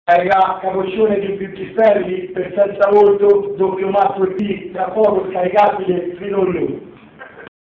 Carica capoccione di pipistrelli per senza volto, doppio matto T, tra poco scaricabile fino a lui.